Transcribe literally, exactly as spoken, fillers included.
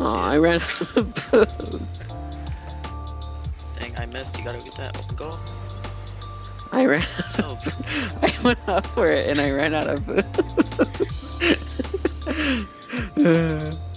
Oh, I ran out of food. Dang, I missed. You gotta get that open goal. I ran So, out of I went up for it and I ran out of food.